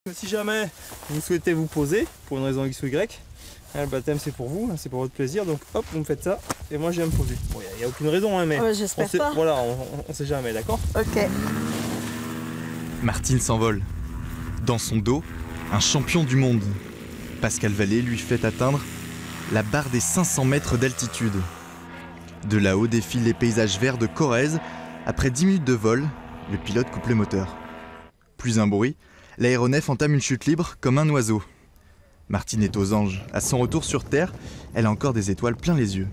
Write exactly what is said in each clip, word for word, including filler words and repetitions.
Si jamais vous souhaitez vous poser pour une raison X ou Y, le baptême c'est pour vous, c'est pour votre plaisir, donc hop, vous me faites ça et moi je viens me poser. Bon, il n'y a, a aucune raison, hein, mais ouais, j'espère pas. Voilà, on, on sait jamais, d'accord? Ok. Martine s'envole. Dans son dos, un champion du monde. Pascal Vallée lui fait atteindre la barre des cinq cents mètres d'altitude. De là-haut défilent les paysages verts de Corrèze. Après dix minutes de vol, le pilote coupe le moteur. Plus un bruit, l'aéronef entame une chute libre comme un oiseau. Martine est aux anges. À son retour sur Terre, elle a encore des étoiles plein les yeux.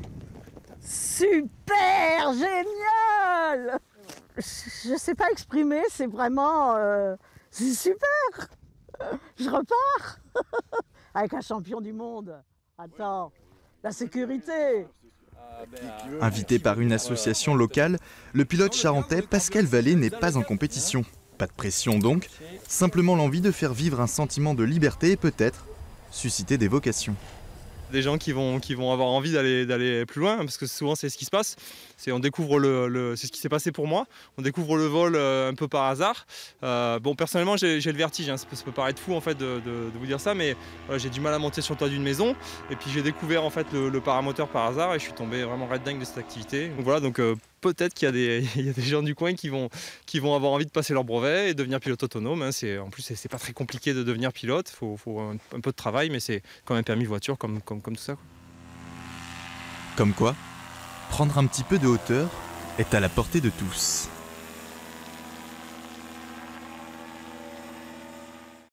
Super, génial! Je sais pas exprimer, c'est vraiment... Euh, c'est super! Je repars avec un champion du monde. Attends, la sécurité. Invité par une association locale, le pilote charentais Pascal Vallée n'est pas en compétition. Pas de pression donc, simplement l'envie de faire vivre un sentiment de liberté et peut-être susciter des vocations. Des gens qui vont, qui vont avoir envie d'aller d'aller plus loin, parce que souvent c'est ce qui se passe. C'est on découvre le, le c'est ce qui s'est passé pour moi. On découvre le vol euh, un peu par hasard. Euh, bon, personnellement, j'ai le vertige. Hein. Ça, peut, ça peut paraître fou en fait de, de, de vous dire ça, mais voilà, j'ai du mal à monter sur le toit d'une maison. Et puis j'ai découvert en fait le, le paramoteur par hasard et je suis tombé vraiment red dingue de cette activité. Donc voilà, donc euh, peut-être qu'il y a des il y a des gens du coin qui vont qui vont avoir envie de passer leur brevet et devenir pilote autonome. Hein. C'est en plus c'est pas très compliqué de devenir pilote. Faut, faut un, un peu de travail, mais c'est quand même un permis voiture comme comme comme tout ça. Quoi. Comme quoi, prendre un petit peu de hauteur est à la portée de tous.